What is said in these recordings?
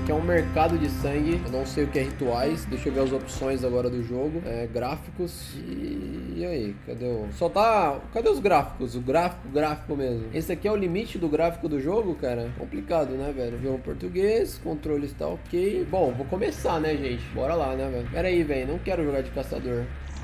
aqui é um mercado de sangue. Eu não sei o que é rituais. Deixa eu ver as opções agora do jogo. Gráficos. E aí? Cadê o... Só tá... Cadê os gráficos? O gráfico mesmo. Esse aqui é o limite do gráfico do jogo, cara? Complicado, né, velho? Viu um português. Controle está ok. Bom, vou começar, né, gente? Bora lá, né, velho? Pera aí, velho. Não quero jogar de caçador.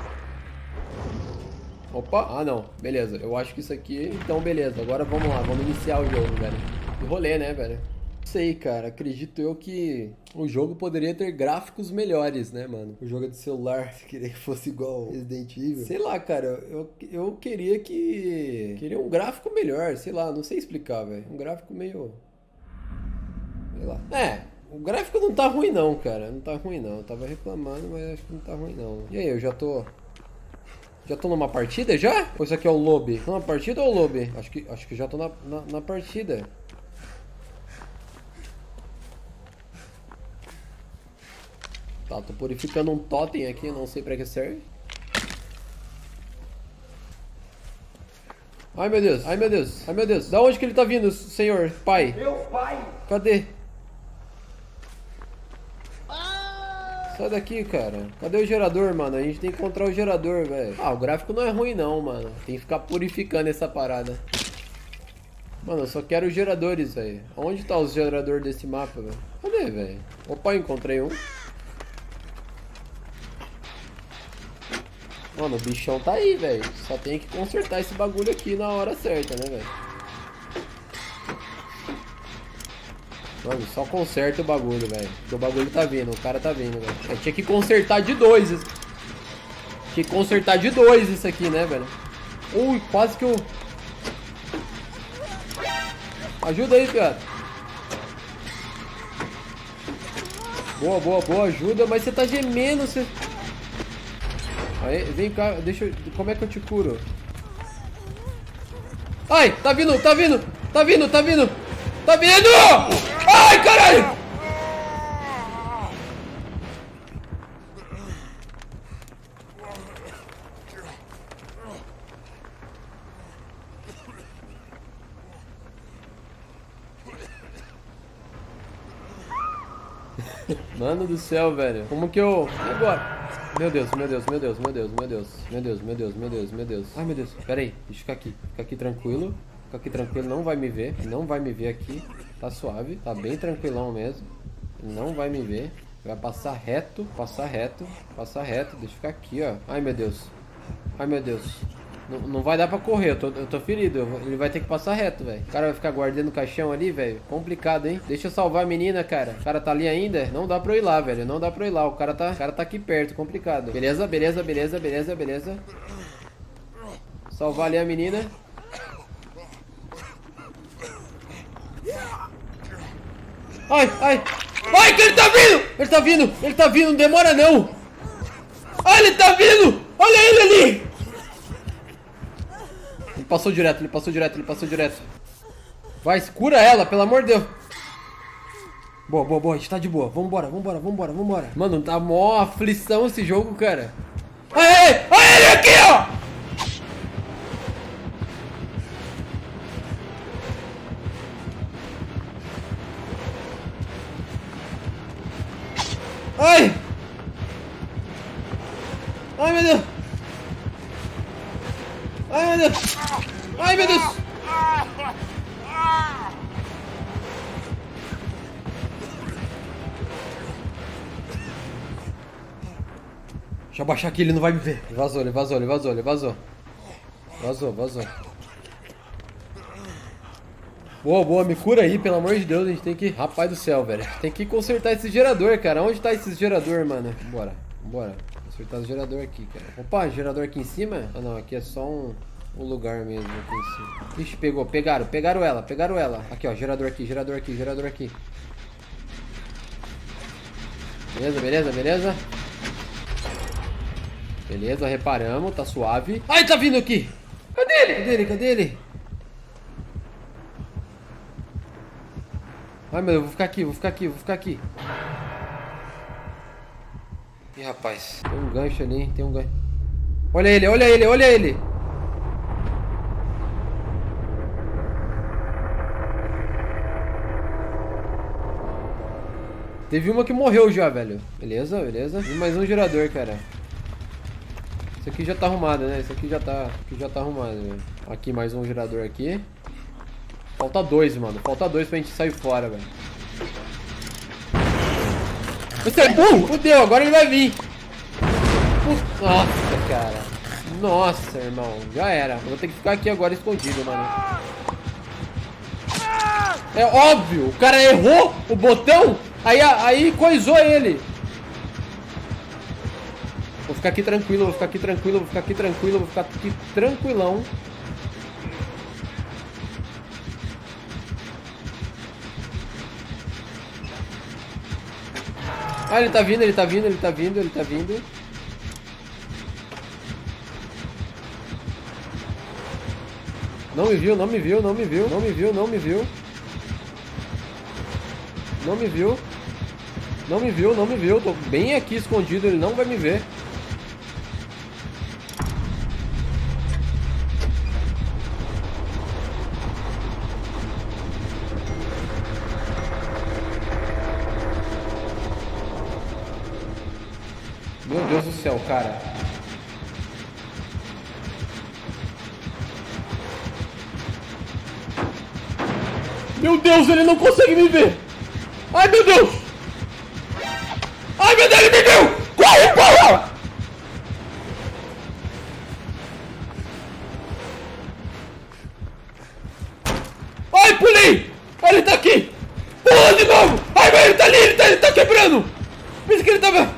Opa, ah não, beleza, eu acho que isso aqui, então beleza, agora vamos lá, vamos iniciar o jogo, velho. Que rolê, né, velho? Não sei, cara, acredito eu que o jogo poderia ter gráficos melhores, né, mano? O jogo é de celular, você queria que fosse igual Resident Evil. Sei lá, cara, eu queria que... Queria um gráfico melhor, sei lá, não sei explicar, velho. Um gráfico meio... Sei lá. O gráfico não tá ruim não, cara, não tá ruim não. Eu tava reclamando, mas acho que não tá ruim não. E aí, eu já tô... Já tô numa partida já? Ou isso aqui é o lobby? Tô na partida ou o lobby? Acho que já tô na partida. Tá, tô purificando um totem aqui, não sei pra que serve. Ai meu Deus, ai meu Deus, ai meu Deus. Da onde que ele tá vindo, senhor pai? Meu pai! Cadê? Sai daqui, cara. Cadê o gerador, mano? A gente tem que encontrar o gerador, velho. Ah, o gráfico não é ruim não, mano. Tem que ficar purificando essa parada. Mano, eu só quero os geradores, velho. Onde tá os geradores desse mapa, velho? Cadê, velho? Opa, encontrei um. Mano, o bichão tá aí, velho. Só tem que consertar esse bagulho aqui na hora certa, né, velho? Mano, só conserta o bagulho, velho. Porque o bagulho tá vindo, o cara tá vindo, velho. Eu tinha que consertar de dois. Tinha que consertar de dois isso aqui, né, velho? Ui, quase que eu... Ajuda aí, cara. Boa, boa, boa, ajuda. Mas você tá gemendo, você... Aí, vem cá, deixa eu... Como é que eu te curo? Ai, tá vindo, tá vindo! Tá vindo, tá vindo! Tá vindo! Ai, caralho! Mano do céu, velho. Como que eu... E agora? Meu Deus, meu Deus, meu Deus, meu Deus, meu Deus. Meu Deus, meu Deus, meu Deus, meu Deus. Ai, meu Deus. Pera aí, deixa eu ficar aqui. Fica aqui tranquilo. Fica aqui tranquilo, não vai me ver. Não vai me ver aqui. Tá suave, tá bem tranquilão mesmo. Não vai me ver. Vai passar reto, passar reto, passar reto. Deixa eu ficar aqui, ó. Ai, meu Deus. Ai, meu Deus. Não vai dar pra correr, eu tô ferido. Ele vai ter que passar reto, velho. O cara vai ficar guardando o caixão ali, velho. Complicado, hein? Deixa eu salvar a menina, cara. O cara tá ali ainda. Não dá pra eu ir lá, velho. Não dá pra eu ir lá. O cara tá aqui perto. Complicado. Beleza, beleza, beleza, beleza, beleza. Salvar ali a menina. Ai, ai. Ai, que ele tá vindo! Ele tá vindo! Ele tá vindo! Não demora, não! Ai, ele tá vindo! Olha ele ali! Ele passou direto, ele passou direto, ele passou direto. Vai, cura ela, pelo amor de Deus. Boa, boa, boa, a gente tá de boa. Vambora, vambora, vambora, vambora. Mano, tá mó aflição esse jogo, cara. Ai, ai, ele aqui, ó! Ai! Ai, meu Deus! Ai, meu Deus! Ai, meu Deus! Deixa eu abaixar aqui, ele não vai me ver. Ele vazou, ele vazou, ele vazou, ele vazou. Vazou, vazou. Boa, boa, me cura aí, pelo amor de Deus, a gente tem que... Rapaz do céu, velho. Tem que consertar esse gerador, cara. Onde tá esse gerador, mano? Bora, bora. Consertar o gerador aqui, cara. Opa, gerador aqui em cima? Ah, não, aqui é só um lugar mesmo, aqui em cima. Ixi, pegou, pegaram ela, pegaram ela. Aqui, ó, gerador aqui, gerador aqui, gerador aqui. Beleza, beleza, beleza. Beleza, reparamos, tá suave. Ai, tá vindo aqui! Cadê ele? Cadê ele? Cadê ele? Ai, meu Deus, vou ficar aqui, vou ficar aqui, vou ficar aqui. Ih, rapaz, tem um gancho ali, tem um gancho. Olha ele, olha ele, olha ele. Teve uma que morreu já, velho. Beleza, beleza. E mais um gerador, cara. Isso aqui já tá arrumado, né? Isso aqui já tá arrumado, velho. Aqui, mais um gerador aqui. Falta 2, mano. Falta 2 pra gente sair fora, velho. Você é burro? Fudeu, agora ele vai vir. Nossa, cara. Nossa, irmão. Já era. Eu vou ter que ficar aqui agora escondido, mano. É óbvio. O cara errou o botão. Aí coisou ele. Vou ficar aqui tranquilo, vou ficar aqui tranquilo, vou ficar aqui tranquilo, vou ficar aqui tranquilão. Ah, ele tá vindo, ele tá vindo, ele tá vindo, ele tá vindo. Não me viu, não me viu, não me viu, não me viu, não me viu. Não me viu. Não me viu, não me viu. Tô bem aqui escondido, ele não vai me ver. Meu Deus do céu, cara. Meu Deus, ele não consegue me ver. Ai, meu Deus. Ai, meu Deus, ele me viu. Corre, porra. Ai, pulei. Ele tá aqui. Pula de novo. Ai, mas ele tá ali, ele tá quebrando. Pensa que ele tava...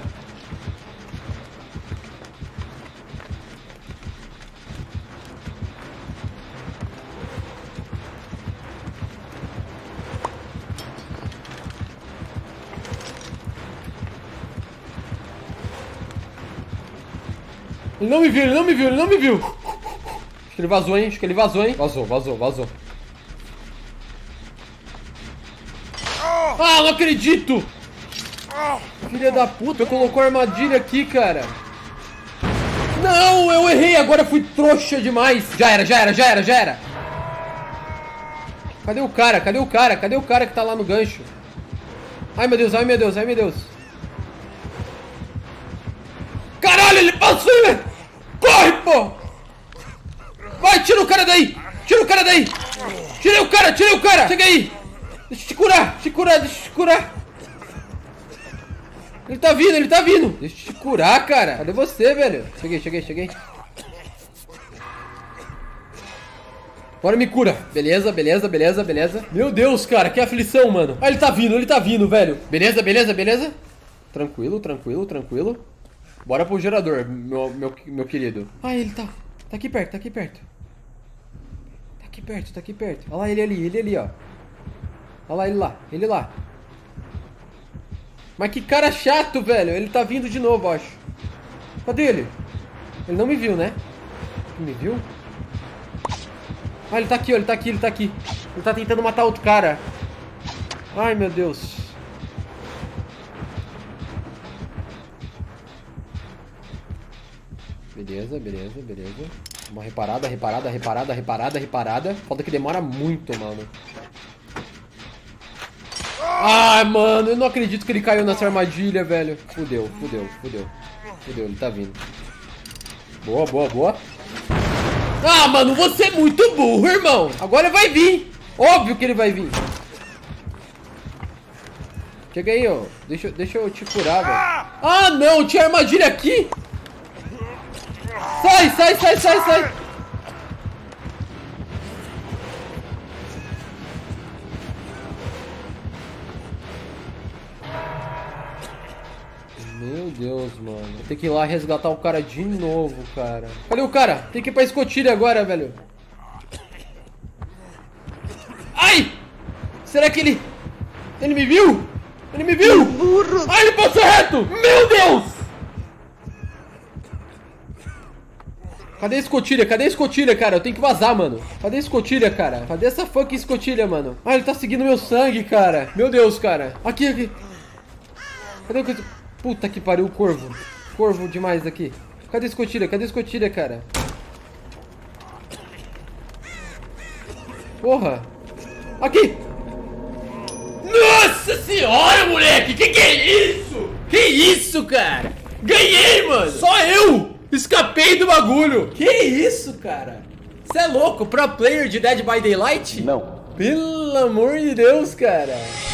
Ele não me viu, ele não me viu, ele não me viu. Acho que ele vazou, hein? Acho que ele vazou, hein? Vazou, vazou, vazou. Ah, não acredito! Filha da puta, colocou a armadilha aqui, cara. Não, eu errei, agora eu fui trouxa demais. Já era, já era, já era, já era. Cadê o cara? Cadê o cara? Cadê o cara que tá lá no gancho? Ai, meu Deus, ai, meu Deus, ai, meu Deus. Caralho, ele passou, velho! Corre, pô! Vai, tira o cara daí! Tira o cara daí! Tirei o cara, tirei o cara! Chega aí! Deixa eu te curar, deixa eu te curar, deixa eu te curar! Ele tá vindo, ele tá vindo! Deixa eu te curar, cara! Cadê você, velho? Cheguei, cheguei, cheguei. Agora me cura. Beleza, beleza, beleza, beleza. Meu Deus, cara, que aflição, mano. Ah, ele tá vindo, velho. Beleza, beleza, beleza. Tranquilo, tranquilo, tranquilo. Bora pro gerador, meu querido. Ah, ele tá aqui perto, tá aqui perto. Tá aqui perto, tá aqui perto. Olha lá ele ali, ó. Olha lá, ele lá. Mas que cara chato, velho. Ele tá vindo de novo, acho. Cadê ele? Ele não me viu, né? Ele me viu? Ah, ele tá aqui, ó, ele tá aqui, ele tá aqui. Ele tá tentando matar outro cara. Ai, meu Deus. Beleza, beleza, beleza. Uma reparada, reparada, reparada, reparada, reparada. Falta que demora muito, mano. Ai, mano, eu não acredito que ele caiu nessa armadilha, velho. Fudeu, fudeu, fudeu. Fudeu, ele tá vindo. Boa, boa, boa. Ah, mano, você é muito burro, irmão. Agora vai vir. Óbvio que ele vai vir. Chega aí, ó. Deixa eu te curar, velho. Ah, não, tinha armadilha aqui. Sai, sai, sai, sai, sai. Meu Deus, mano. Vou ter que ir lá resgatar o cara de novo, cara. Cadê o cara? Tem que ir pra escotilha agora, velho. Ai! Será que ele... Ele me viu? Ele me viu? Ai, ele passou reto! Meu Deus! Cadê a escotilha? Cadê a escotilha, cara? Eu tenho que vazar, mano. Cadê a escotilha, cara? Cadê essa fucking escotilha, mano? Ah, ele tá seguindo meu sangue, cara. Meu Deus, cara. Aqui, aqui. Cadê o... Puta que pariu, o corvo. Corvo demais aqui. Cadê a escotilha? Cadê a escotilha, cara? Porra. Aqui. Nossa Nossa senhora, moleque! Que é isso? Que isso, cara? Ganhei, mano! Só eu escapei do bagulho! Que isso, cara? Você é louco? Pro player de Dead by Daylight? Não. Pelo amor de Deus, cara!